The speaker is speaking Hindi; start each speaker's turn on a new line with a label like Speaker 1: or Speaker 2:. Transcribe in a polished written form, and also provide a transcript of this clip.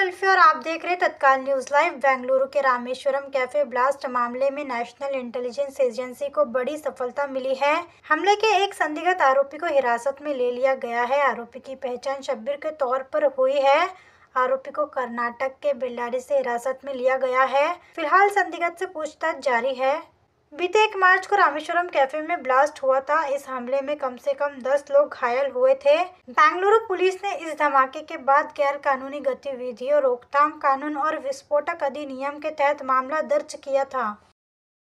Speaker 1: कुल्फी और आप देख रहे हैं तत्काल न्यूज लाइव। बेंगलुरु के रामेश्वरम कैफे ब्लास्ट मामले में नेशनल इंटेलिजेंस एजेंसी को बड़ी सफलता मिली है। हमले के एक संदिग्ध आरोपी को हिरासत में ले लिया गया है। आरोपी की पहचान शब्बीर के तौर पर हुई है। आरोपी को कर्नाटक के बेल्लारी से हिरासत में लिया गया है। फिलहाल संदिग्ध से पूछताछ जारी है। बीते 1 मार्च को रामेश्वरम कैफे में ब्लास्ट हुआ था। इस हमले में कम से कम 10 लोग घायल हुए थे। बेंगलुरु पुलिस ने इस धमाके के बाद गैर कानूनी गतिविधियों रोकथाम कानून और विस्फोटक अधिनियम के तहत मामला दर्ज किया था।